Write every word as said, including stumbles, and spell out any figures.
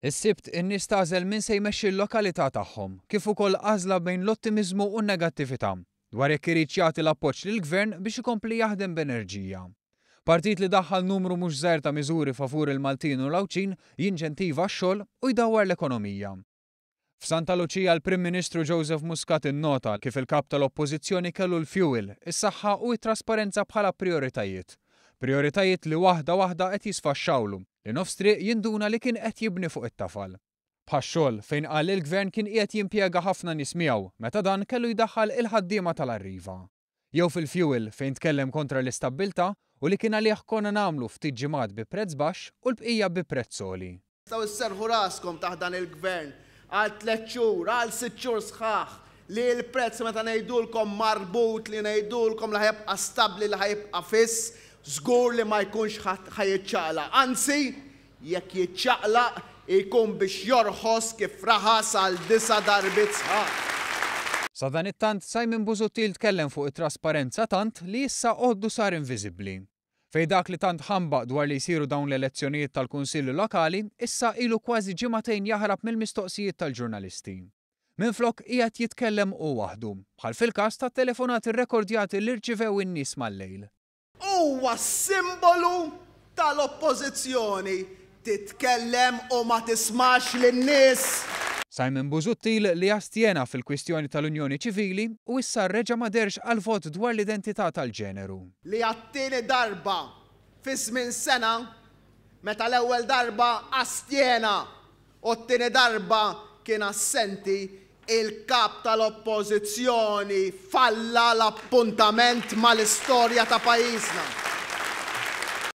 Is-sibt in-nies tagħżel min se jmexxi l-lokalità tagħhom, kif ukoll għażla bejn l-ottimiżmu u n-negattività dwar jekk irid jagħti l-appoġġ lill-Gvern biex ikompli jaħdem b'enerġija. Partit li daħħal numru mhux żgħir ta' miżuri favur il-Maltin u l-Awċin jinċentiva x-xogħol u jdawwar l-ekonomija. F'Santa Luċija l-Prim Ministru Joseph Muscat innota kif il-kap tal-Oppożizzjoni kellu l-fuel, is-saħħa u t-trasparenza bħala prijoritajiet. Prijoritajiet li waħda waħda qed jisfaxxawlu li nofs triq jinduna li kien qed jibni fuq it-tafal. Bħax-xogħol fejn qal il-Gvern kien qiegħed jimpjega ħafna nies miegħu meta dan kellu jdaħħal il-ħaddiema tal-arriva. Jew fil-fuel fejn tkellem kontra l-istabbiltà u li kien għalih konna nagħmlu ftit ġimgħat bi prezz baxx u l-bqija bi prezz għoli. Tistgħu isserħu raskom taħt dan il-Gvern għal tliet xhur, għal sitt xhur sħaħ li l-prezz meta ngħidulkom marbut li ngħidulkom li ħajibqa' stabbli li ħajibqa' fiss, żgur li ma jkunx ħajiċċaqlaq. Anzi, jekk jiċċaqlaq jkun biex jorħos kif raħas għal disa darbit sħaħ. Sa dan it-tant Simon Busuttil tkellem fuq it-trasparenza tant li issa għoddu sar inviżibbli. Fej dak li tant ħambaq dwar li jsiru dawn l-elezzjonijiet tal-Kunsilli Lokali, issa ilu kważi ġimagħtejn jaħrab mill-mistoqsijiet tal-ġurnalisti. Minflok qiegħed jitkellem u waħdu, bħal fil-każ tat-telefonati rrekordjati li rċivew in-nies mal-lejl. Huwa simbolu tal-oppożizzjoni titkellem u ma tismax lin-nies. Simon Busuttil li jastjena fil-kwistjoni tal-Unjoni Ċivili u issa reġa' ma derx għal vot dwar l-identità tal-ġeneru. Li għat-tieni darba fi żmien sena meta l-ewwel darba astjena u t-tieni darba kien assenti, il-kap tal-oppożizzjoni falla l-appuntament mal-istorja ta' pajjiżna.